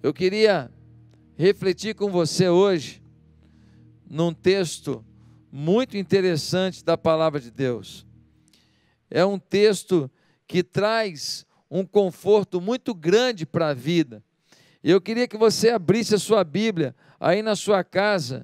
Eu queria refletir com você hoje num texto muito interessante da palavra de Deus. É um texto que traz um conforto muito grande para a vida. Eu queria que você abrisse a sua Bíblia aí na sua casa,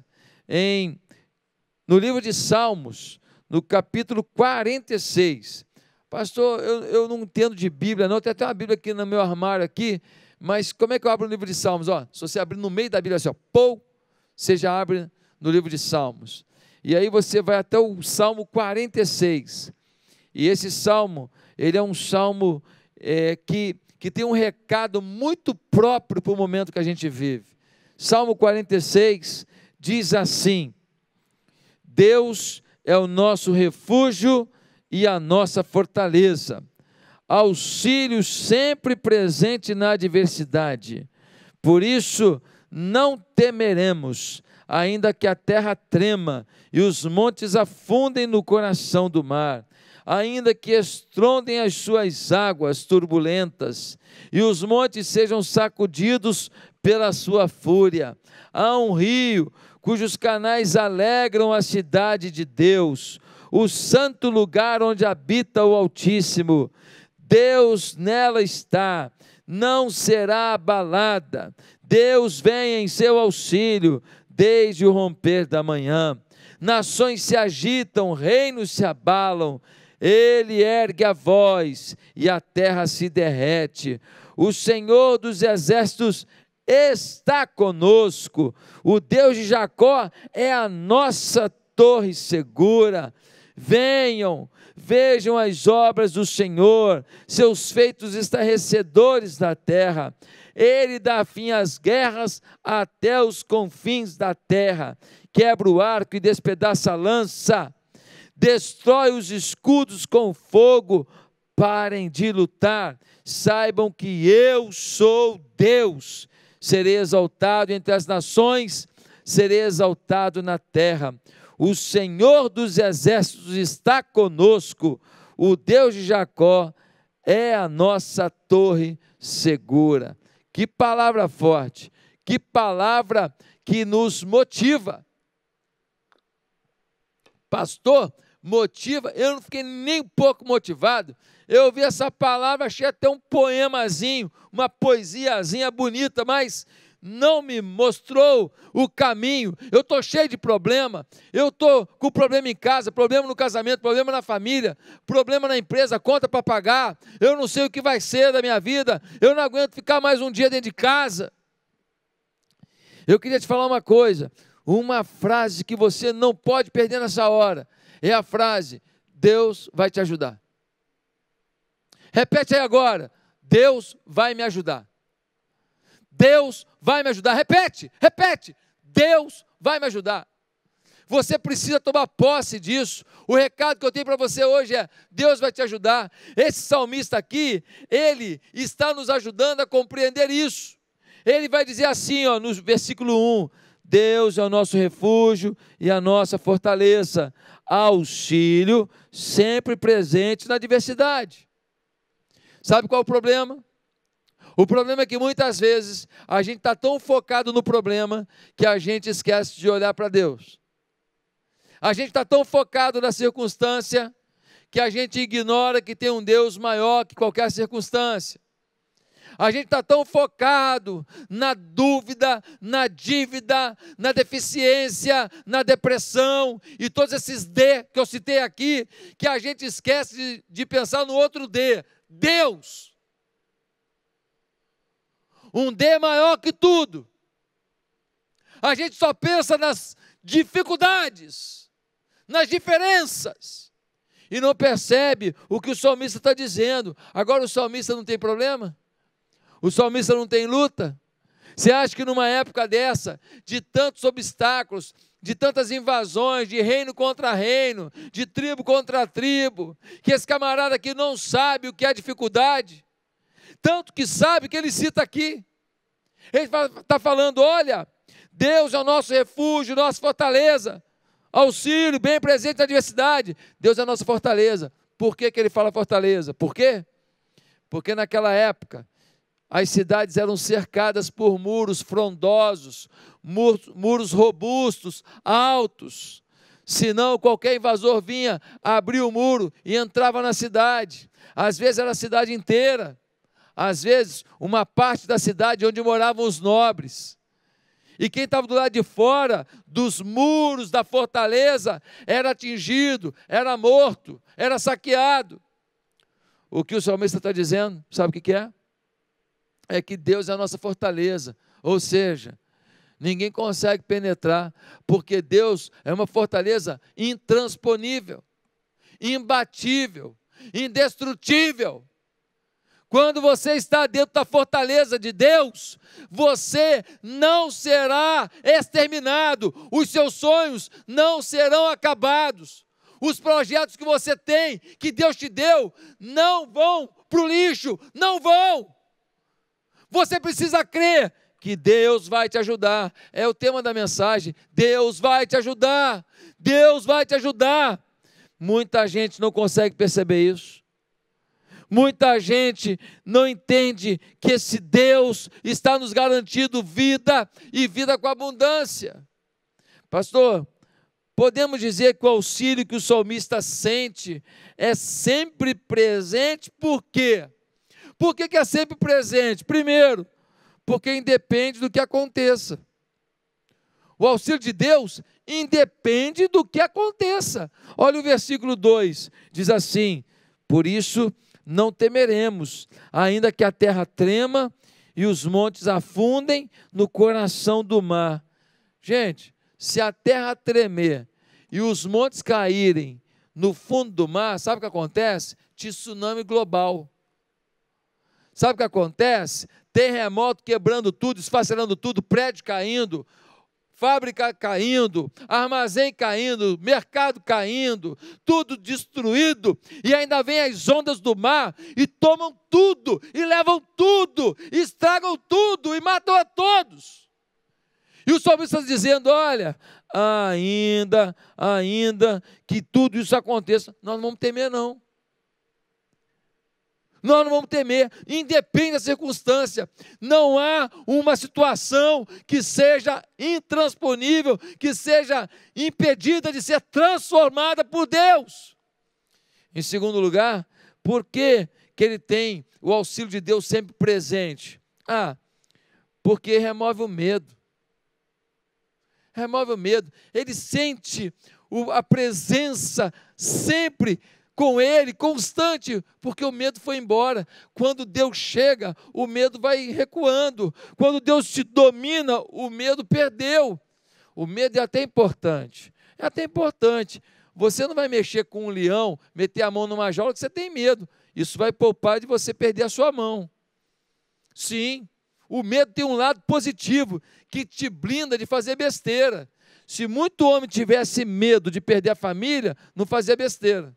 no livro de Salmos, no capítulo 46. Pastor, eu não entendo de Bíblia não, tem até uma Bíblia aqui no meu armário aqui, mas como é que eu abro o livro de Salmos? Se você abrir no meio da Bíblia assim, você já abre no livro de Salmos. E aí você vai até o Salmo 46. E esse salmo, ele é um salmo que tem um recado muito próprio para o momento que a gente vive. Salmo 46 diz assim: Deus é o nosso refúgio e a nossa fortaleza, auxílio sempre presente na adversidade. Por isso não temeremos, ainda que a terra trema e os montes afundem no coração do mar, ainda que estrondem as suas águas turbulentas e os montes sejam sacudidos pela sua fúria. Há um rio cujos canais alegram a cidade de Deus, o santo lugar onde habita o Altíssimo. Deus nela está, não será abalada. Deus vem em seu auxílio desde o romper da manhã. Nações se agitam, reinos se abalam. Ele ergue a voz e a terra se derrete. O Senhor dos exércitos está conosco. O Deus de Jacó é a nossa torre segura. Venham, vejam as obras do Senhor, seus feitos estarrecedores da terra. Ele dá fim às guerras até os confins da terra. Quebra o arco e despedaça a lança. Destrói os escudos com fogo. Parem de lutar. Saibam que eu sou Deus. Serei exaltado entre as nações, serei exaltado na terra. O Senhor dos exércitos está conosco. O Deus de Jacó é a nossa torre segura. Que palavra forte, que palavra que nos motiva. Pastor, motiva? Eu não fiquei nem um pouco motivado. Eu ouvi essa palavra, achei até um poemazinho, uma poesiazinha bonita, mas não me mostrou o caminho. Eu estou cheio de problema, eu estou com problema em casa, problema no casamento, problema na família, problema na empresa, conta para pagar, eu não sei o que vai ser da minha vida, eu não aguento ficar mais um dia dentro de casa. Eu queria te falar uma coisa, uma frase que você não pode perder nessa hora, é a frase: Deus vai te ajudar. Repete aí agora: Deus vai me ajudar. Deus vai me ajudar. Repete, repete. Deus vai me ajudar. Você precisa tomar posse disso. O recado que eu tenho para você hoje é: Deus vai te ajudar. Esse salmista aqui, ele está nos ajudando a compreender isso. Ele vai dizer assim, no versículo 1, Deus é o nosso refúgio e a nossa fortaleza, auxílio sempre presente na adversidade. Sabe qual é o problema? O problema é que muitas vezes a gente está tão focado no problema que a gente esquece de olhar para Deus. A gente está tão focado na circunstância que a gente ignora que tem um Deus maior que qualquer circunstância. A gente está tão focado na dúvida, na dívida, na deficiência, na depressão e todos esses D que eu citei aqui, que a gente esquece de pensar no outro D, Deus. Um D maior que tudo. A gente só pensa nas dificuldades, nas diferenças, e não percebe o que o salmista está dizendo. Agora o salmista não tem problema? O salmista não tem luta? Você acha que numa época dessa, de tantos obstáculos, de tantas invasões, de reino contra reino, de tribo contra tribo, que esse camarada aqui não sabe o que é dificuldade? Tanto que sabe que ele cita aqui. Ele está falando: olha, Deus é o nosso refúgio, nossa fortaleza, auxílio, bem presente na adversidade. Deus é a nossa fortaleza. Por que ele fala fortaleza? Por quê? Porque naquela época, As cidades eram cercadas por muros frondosos, muros robustos, altos. Senão qualquer invasor vinha, abria o muro e entrava na cidade. Às vezes era a cidade inteira, às vezes uma parte da cidade onde moravam os nobres. E quem estava do lado de fora dos muros da fortaleza era atingido, era morto, era saqueado. O que o salmista está dizendo, sabe o que é? É que Deus é a nossa fortaleza, ou seja, ninguém consegue penetrar, porque Deus é uma fortaleza intransponível, imbatível, indestrutível. Quando você está dentro da fortaleza de Deus, você não será exterminado, os seus sonhos não serão acabados, os projetos que você tem, que Deus te deu, não vão para o lixo, não vão. Você precisa crer que Deus vai te ajudar. É o tema da mensagem. Deus vai te ajudar. Deus vai te ajudar. Muita gente não consegue perceber isso. Muita gente não entende que esse Deus está nos garantindo vida e vida com abundância. Pastor, podemos dizer que o auxílio que o salmista sente é sempre presente, por quê? Por que é sempre presente? Primeiro, porque independe do que aconteça. O auxílio de Deus independe do que aconteça. Olha o versículo 2, diz assim: por isso não temeremos, ainda que a terra trema e os montes afundem no coração do mar. Gente, se a terra tremer e os montes caírem no fundo do mar, sabe o que acontece? Tsunami global. Sabe o que acontece? Terremoto quebrando tudo, esfacelando tudo, prédio caindo, fábrica caindo, armazém caindo, mercado caindo, tudo destruído, e ainda vem as ondas do mar e tomam tudo, e levam tudo, e estragam tudo, e matam a todos. E o salmista está dizendo: olha, ainda que tudo isso aconteça, nós não vamos temer não. Nós não vamos temer, independe da circunstância. Não há uma situação que seja intransponível, que seja impedida de ser transformada por Deus. Em segundo lugar, por que ele tem o auxílio de Deus sempre presente? Porque remove o medo. Remove o medo. Ele sente a presença sempre com ele, constante, porque o medo foi embora. Quando Deus chega, o medo vai recuando. Quando Deus te domina, o medo perdeu. O medo é até importante. É até importante. Você não vai mexer com um leão, meter a mão numa jaula que você tem medo. Isso vai poupar de você perder a sua mão. Sim, o medo tem um lado positivo, que te blinda de fazer besteira. Se muito homem tivesse medo de perder a família, não fazia besteira.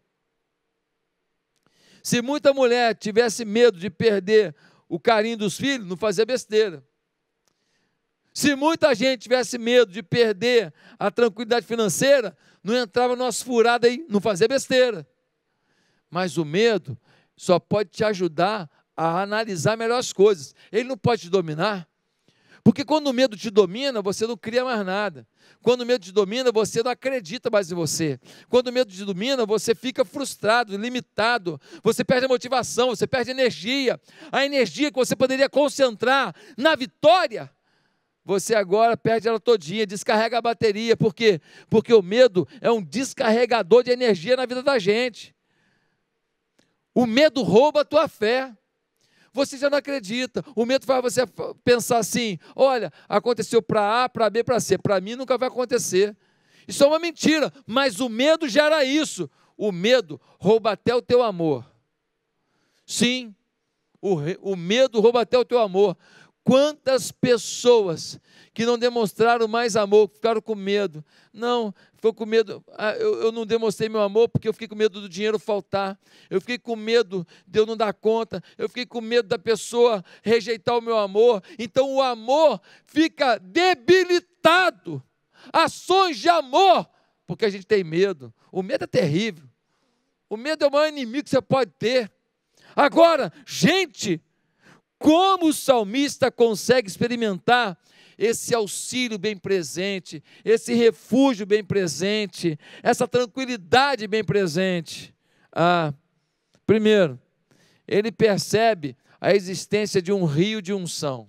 Se muita mulher tivesse medo de perder o carinho dos filhos, não fazia besteira. Se muita gente tivesse medo de perder a tranquilidade financeira, não entrava numa furada aí, não fazia besteira. Mas o medo só pode te ajudar a analisar melhor as coisas. Ele não pode te dominar. Porque quando o medo te domina, você não cria mais nada. Quando o medo te domina, você não acredita mais em você. Quando o medo te domina, você fica frustrado, limitado. Você perde a motivação, você perde a energia. A energia que você poderia concentrar na vitória, você agora perde ela todinha, descarrega a bateria. Por quê? Porque o medo é um descarregador de energia na vida da gente. O medo rouba a tua fé. Você já não acredita. O medo faz você pensar assim: olha, aconteceu para A, para B, para C. Para mim nunca vai acontecer. Isso é uma mentira, mas o medo gera isso. O medo rouba até o teu amor. Sim, o medo rouba até o teu amor. Quantas pessoas que não demonstraram mais amor, ficaram com medo? Não, ficou com medo. Eu não demonstrei meu amor porque eu fiquei com medo do dinheiro faltar. Eu fiquei com medo de eu não dar conta. Eu fiquei com medo da pessoa rejeitar o meu amor. Então o amor fica debilitado. Ações de amor, porque a gente tem medo. O medo é terrível. O medo é o maior inimigo que você pode ter. Agora, gente, Como o salmista consegue experimentar esse auxílio bem presente, esse refúgio bem presente, essa tranquilidade bem presente? Primeiro, ele percebe a existência de um rio de unção.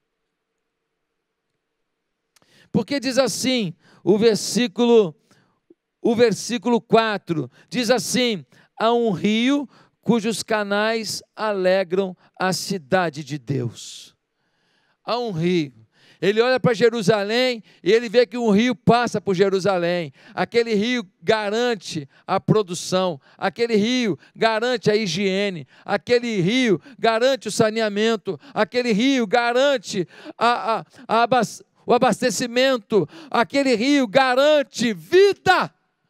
Porque diz assim, o versículo 4, diz assim: há um rio cujos canais alegram a cidade de Deus. Há um rio. Ele olha para Jerusalém e ele vê que um rio passa por Jerusalém. Aquele rio garante a produção, aquele rio garante a higiene, aquele rio garante o saneamento, aquele rio garante o abastecimento, aquele rio garante vida.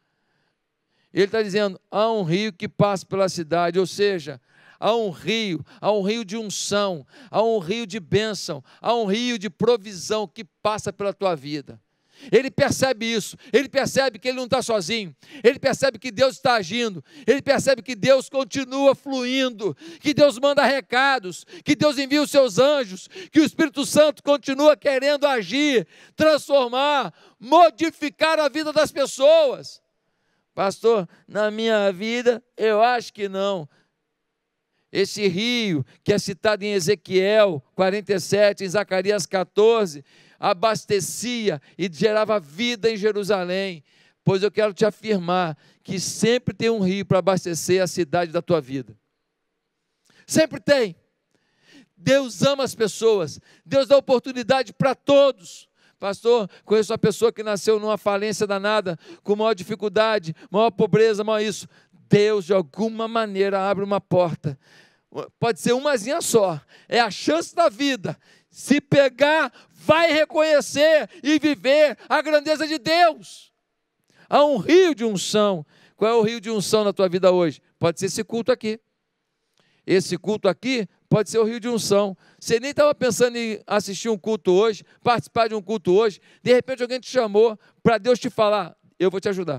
Ele está dizendo, há um rio que passa pela cidade, ou seja, há um rio de unção, há um rio de bênção, há um rio de provisão que passa pela tua vida. Ele percebe isso, ele percebe que ele não está sozinho, ele percebe que Deus está agindo, ele percebe que Deus continua fluindo, que Deus manda recados, que Deus envia os seus anjos, que o Espírito Santo continua querendo agir, transformar, modificar a vida das pessoas. Pastor, na minha vida, eu acho que não. Esse rio, que é citado em Ezequiel 47, em Zacarias 14, abastecia e gerava vida em Jerusalém. Pois eu quero te afirmar que sempre tem um rio para abastecer a cidade da tua vida. Sempre tem. Deus ama as pessoas. Deus dá oportunidade para todos. Pastor, conheço uma pessoa que nasceu numa falência danada, com maior dificuldade, maior pobreza, maior isso. Deus, de alguma maneira, abre uma porta. Pode ser umazinha só. É a chance da vida. Se pegar, vai reconhecer e viver a grandeza de Deus. Há um rio de unção. Qual é o rio de unção na tua vida hoje? Pode ser esse culto aqui. Esse culto aqui pode ser o rio de unção. Você nem estava pensando em assistir um culto hoje, participar de um culto hoje, de repente alguém te chamou para Deus te falar, eu vou te ajudar.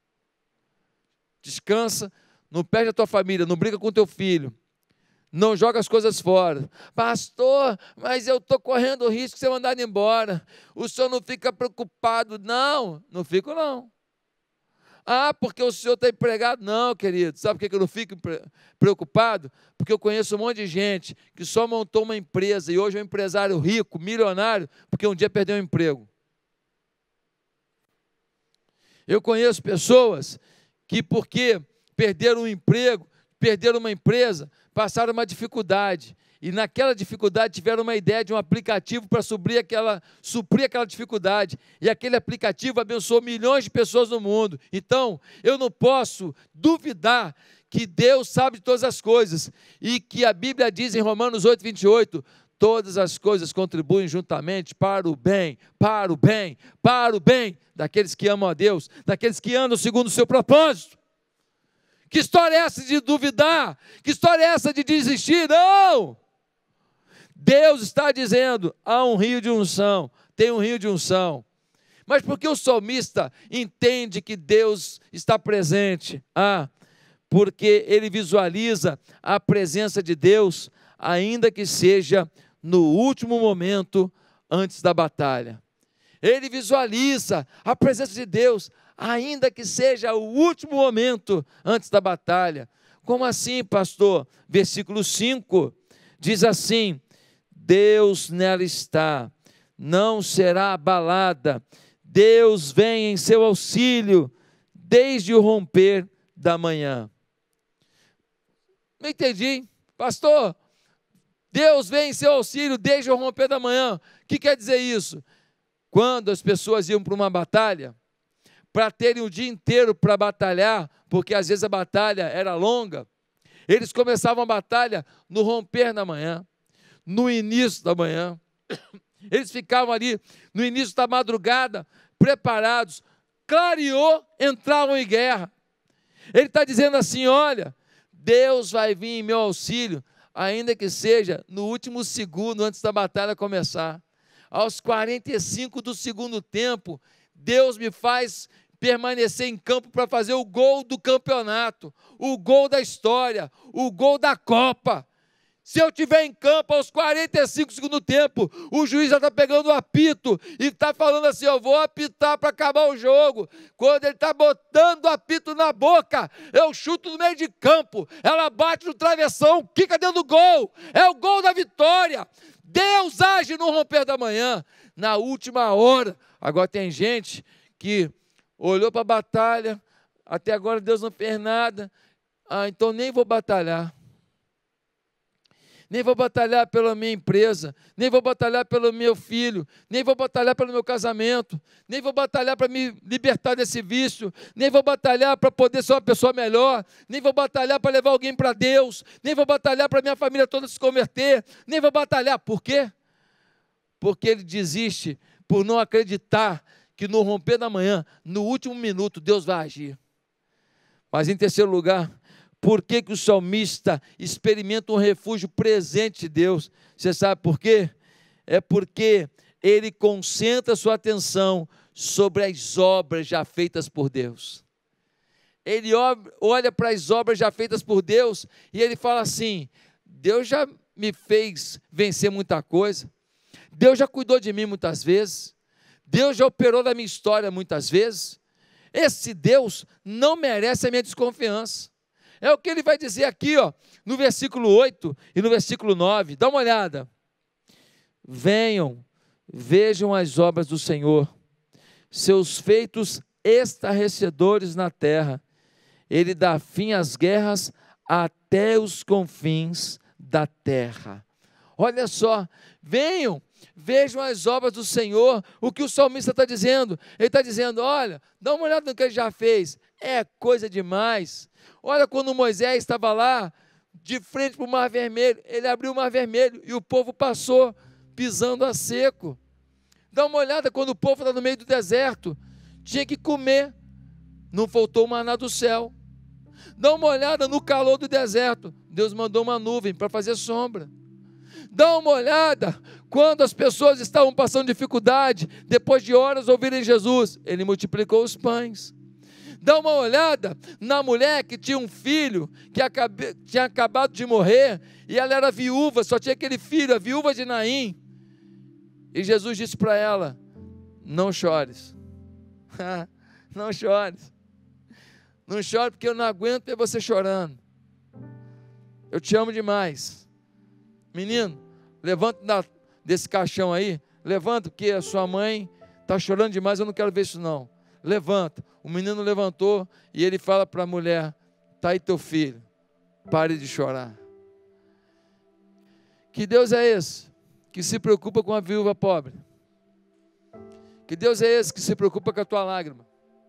Descansa, não perde a tua família, não briga com teu filho, não joga as coisas fora. Pastor, mas eu estou correndo o risco de ser mandado embora, o senhor não fica preocupado? Não, não fico não. Porque o senhor está empregado? Não, querido, sabe por que eu não fico preocupado? Porque eu conheço um monte de gente que só montou uma empresa e hoje é um empresário rico, milionário, porque um dia perdeu o emprego. Eu conheço pessoas que porque perderam um emprego, perderam uma empresa, passaram uma dificuldade. E naquela dificuldade tiveram uma ideia de um aplicativo para suprir aquela dificuldade. E aquele aplicativo abençoou milhões de pessoas no mundo. Então, eu não posso duvidar que Deus sabe de todas as coisas. E que a Bíblia diz em Romanos 8, 28, todas as coisas contribuem juntamente para o bem daqueles que amam a Deus, daqueles que andam segundo o seu propósito. Que história é essa de duvidar? Que história é essa de desistir? Não! Deus está dizendo, há um rio de unção, tem um rio de unção. Mas por que o salmista entende que Deus está presente? Porque ele visualiza a presença de Deus, ainda que seja no último momento antes da batalha. Ele visualiza a presença de Deus, ainda que seja o último momento antes da batalha. Como assim, pastor? Versículo 5 diz assim, Deus nela está, não será abalada, Deus vem em seu auxílio, desde o romper da manhã. Não entendi, pastor, Deus vem em seu auxílio, desde o romper da manhã. O que quer dizer isso? Quando as pessoas iam para uma batalha, para terem o dia inteiro para batalhar, porque às vezes a batalha era longa, eles começavam a batalha no romper da manhã, no início da manhã, eles ficavam ali no início da madrugada, preparados, clareou, entravam em guerra. Ele está dizendo assim, olha, Deus vai vir em meu auxílio, ainda que seja no último segundo antes da batalha começar. Aos 45 do segundo tempo, Deus me faz permanecer em campo para fazer o gol do campeonato, o gol da história, o gol da Copa. Se eu estiver em campo aos 45 segundos do tempo, o juiz já está pegando o apito e está falando assim, eu vou apitar para acabar o jogo. Quando ele está botando o apito na boca, eu chuto no meio de campo, ela bate no travessão, quica dentro do gol, é o gol da vitória. Deus age no romper da manhã, na última hora. Agora tem gente que olhou para a batalha, até agora Deus não fez nada, então nem vou batalhar. Nem vou batalhar pela minha empresa, nem vou batalhar pelo meu filho, nem vou batalhar pelo meu casamento, nem vou batalhar para me libertar desse vício, nem vou batalhar para poder ser uma pessoa melhor, nem vou batalhar para levar alguém para Deus, nem vou batalhar para minha família toda se converter, nem vou batalhar. Por quê? Porque ele desiste por não acreditar que no romper da manhã, no último minuto, Deus vai agir. Mas em terceiro lugar, por que o salmista experimenta um refúgio presente de Deus? Você sabe por quê? É porque ele concentra sua atenção sobre as obras já feitas por Deus. Ele olha para as obras já feitas por Deus e ele fala assim, Deus já me fez vencer muita coisa, Deus já cuidou de mim muitas vezes, Deus já operou na minha história muitas vezes, esse Deus não merece a minha desconfiança. É o que ele vai dizer aqui, ó, no versículo 8 e no versículo 9. Dá uma olhada. Venham, vejam as obras do Senhor, seus feitos estarrecedores na terra. Ele dá fim às guerras até os confins da terra. Olha só, venham, vejam as obras do Senhor. O que o salmista está dizendo? Ele está dizendo, olha, dá uma olhada no que ele já fez. É coisa demais. Olha quando Moisés estava lá, de frente para o Mar Vermelho, ele abriu o Mar Vermelho e o povo passou pisando a seco. Dá uma olhada quando o povo está no meio do deserto, tinha que comer, não faltou maná do céu. Dá uma olhada no calor do deserto, Deus mandou uma nuvem para fazer sombra. Dá uma olhada quando as pessoas estavam passando dificuldade, depois de horas ouvirem Jesus, ele multiplicou os pães. Dá uma olhada na mulher que tinha um filho, que tinha acabado de morrer, e ela era viúva, só tinha aquele filho, a viúva de Naim. E Jesus disse para ela, não chores, não chores, não chore porque eu não aguento ver você chorando, eu te amo demais. Menino, levanta desse caixão aí, levanta porque a sua mãe está chorando demais, eu não quero ver isso não. Levanta. O menino levantou e ele fala para a mulher, está aí teu filho, pare de chorar. Que Deus é esse que se preocupa com a viúva pobre? Que Deus é esse que se preocupa com a tua lágrima?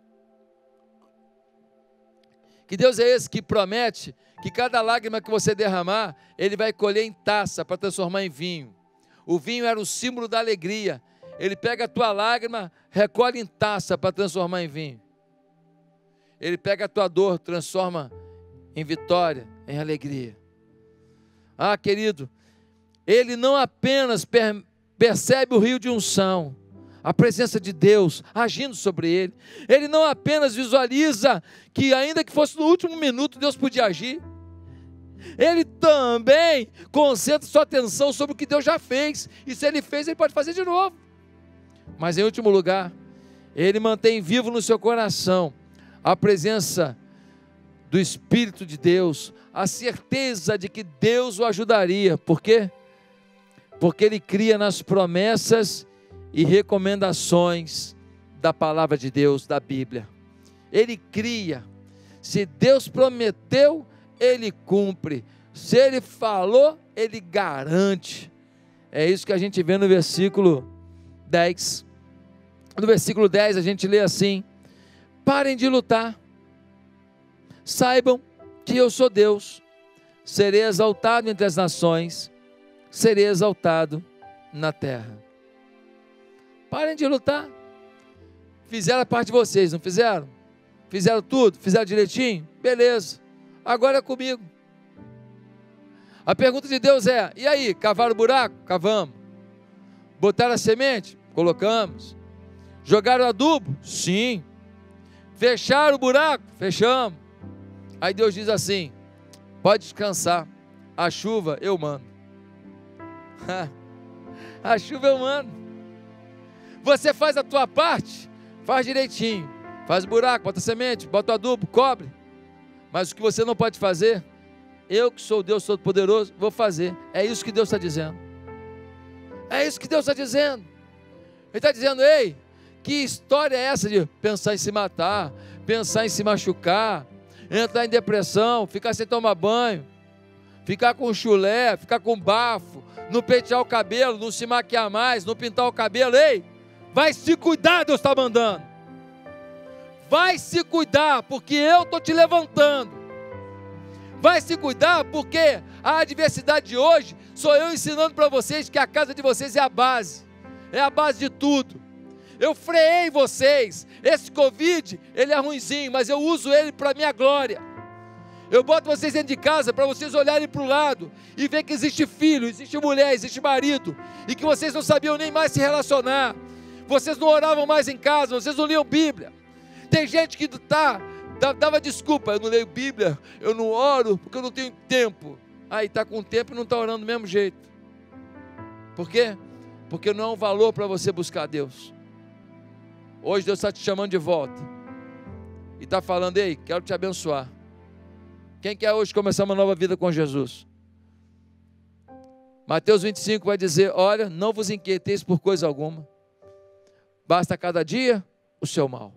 Que Deus é esse que promete que cada lágrima que você derramar, Ele vai colher em taça para transformar em vinho? O vinho era o símbolo da alegria. Ele pega a tua lágrima, recolhe em taça para transformar em vinho. Ele pega a tua dor, transforma em vitória, em alegria. Ah, querido, ele não apenas percebe o rio de unção, a presença de Deus agindo sobre ele. Ele não apenas visualiza que ainda que fosse no último minuto, Deus podia agir. Ele também concentra sua atenção sobre o que Deus já fez. E se Ele fez, Ele pode fazer de novo. Mas em último lugar, ele mantém vivo no seu coração a presença do Espírito de Deus, a certeza de que Deus o ajudaria. Por quê? Porque ele cria nas promessas e recomendações da palavra de Deus, da Bíblia. Ele cria. Se Deus prometeu, Ele cumpre. Se Ele falou, Ele garante. É isso que a gente vê no versículo 10. No versículo 10 a gente lê assim: parem de lutar, saibam que eu sou Deus, serei exaltado entre as nações, serei exaltado na terra. Parem de lutar. Fizeram a parte de vocês, não fizeram? Fizeram tudo? Fizeram direitinho? Beleza, agora é comigo. A pergunta de Deus é: e aí, cavaram o buraco? Cavamos. Botaram a semente? Colocamos. Jogaram adubo? Sim. Fecharam o buraco? Fechamos. Aí Deus diz assim: pode descansar, a chuva eu mando. A chuva eu mando. Você faz a tua parte, faz direitinho, faz buraco, bota semente, bota adubo, cobre. Mas o que você não pode fazer, eu que sou o Deus Todo-Poderoso, vou fazer. É isso que Deus está dizendo. É isso que Deus está dizendo. Ele está dizendo: ei, que história é essa de pensar em se matar, pensar em se machucar, entrar em depressão, ficar sem tomar banho, ficar com chulé, ficar com bafo, não pentear o cabelo, não se maquiar mais, não pintar o cabelo? Ei, vai se cuidar, Deus está mandando. Vai se cuidar, porque eu estou te levantando. Vai se cuidar, porque a adversidade de hoje sou eu ensinando para vocês que a casa de vocês é a base de tudo. Eu freiei vocês. Esse Covid, ele é ruinzinho, mas eu uso ele para a minha glória. Eu boto vocês dentro de casa para vocês olharem para o lado e ver que existe filho, existe mulher, existe marido, e que vocês não sabiam nem mais se relacionar. Vocês não oravam mais em casa, vocês não liam Bíblia. Tem gente que dava desculpa: eu não leio Bíblia, eu não oro porque eu não tenho tempo. Aí está com tempo e não está orando do mesmo jeito. Por quê? Porque não é um valor para você buscar Deus. Hoje Deus está te chamando de volta e está falando: ei, quero te abençoar. Quem quer hoje começar uma nova vida com Jesus? Mateus 25 vai dizer: olha, não vos inquieteis por coisa alguma, basta cada dia o seu mal.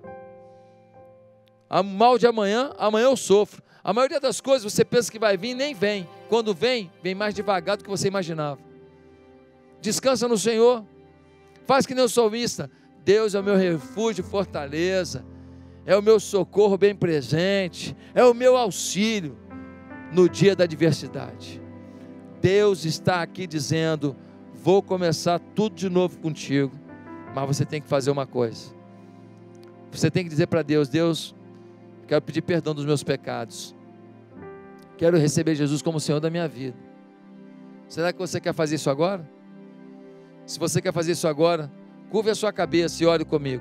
O mal de amanhã eu sofro. A maioria das coisas você pensa que vai vir, nem vem. Quando vem mais devagar do que você imaginava. Descansa no Senhor. Faz que nem o salmista: Deus é o meu refúgio e fortaleza, é o meu socorro bem presente, é o meu auxílio no dia da adversidade. Deus está aqui dizendo: vou começar tudo de novo contigo, mas você tem que fazer uma coisa. Você tem que dizer para Deus: Deus, quero pedir perdão dos meus pecados, quero receber Jesus como Senhor da minha vida. Será que você quer fazer isso agora? Se você quer fazer isso agora, curve a sua cabeça e ore comigo.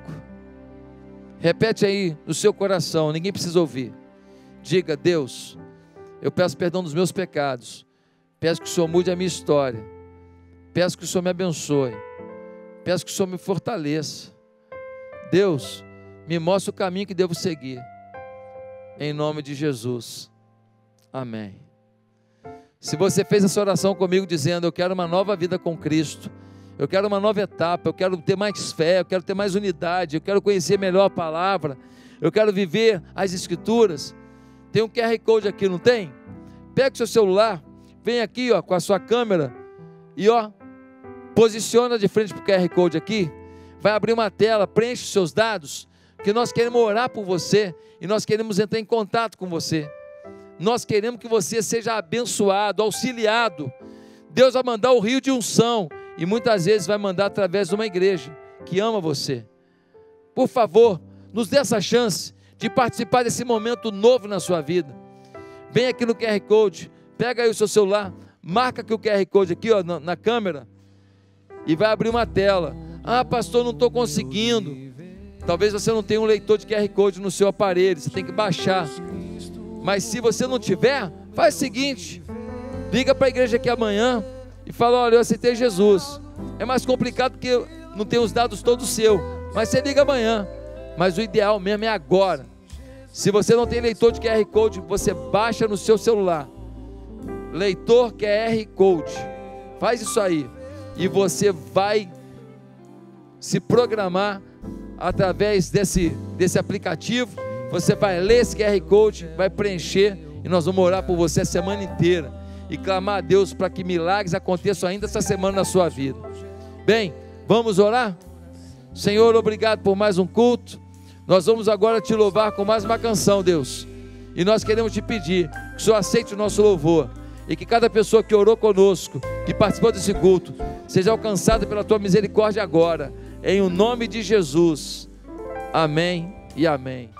Repete aí no seu coração, ninguém precisa ouvir. Diga: Deus, eu peço perdão dos meus pecados, peço que o Senhor mude a minha história, peço que o Senhor me abençoe, peço que o Senhor me fortaleça. Deus, me mostre o caminho que devo seguir, em nome de Jesus, amém. Se você fez essa oração comigo dizendo: eu quero uma nova vida com Cristo, eu quero uma nova etapa, eu quero ter mais fé, eu quero ter mais unidade, eu quero conhecer melhor a palavra, eu quero viver as Escrituras. Tem um QR Code aqui, não tem? Pega o seu celular, vem aqui com a sua câmera e posiciona de frente para o QR Code aqui. Vai abrir uma tela, preenche os seus dados, que nós queremos orar por você e nós queremos entrar em contato com você. Nós queremos que você seja abençoado, auxiliado. Deus vai mandar o rio de unção e muitas vezes vai mandar através de uma igreja que ama você. Por favor, nos dê essa chance de participar desse momento novo na sua vida. Vem aqui no QR Code, pega aí o seu celular, marca aqui o QR Code aqui na câmera e vai abrir uma tela. Ah, pastor, não estou conseguindo. Talvez você não tenha um leitor de QR Code no seu aparelho, você tem que baixar. Mas se você não tiver, faz o seguinte: liga para a igreja aqui amanhã e fala: olha, eu aceitei Jesus. É mais complicado porque não tem os dados todos seus, mas você liga amanhã. Mas o ideal mesmo é agora. Se você não tem leitor de QR Code, você baixa no seu celular leitor QR Code, faz isso aí e você vai se programar através desse aplicativo. Você vai ler esse QR Code, vai preencher e nós vamos orar por você a semana inteira e clamar a Deus para que milagres aconteçam ainda essa semana na sua vida. Bem, vamos orar? Senhor, obrigado por mais um culto. Nós vamos agora te louvar com mais uma canção, Deus, e nós queremos te pedir que o Senhor aceite o nosso louvor e que cada pessoa que orou conosco, que participou desse culto, seja alcançada pela tua misericórdia agora, em o nome de Jesus, amém e amém.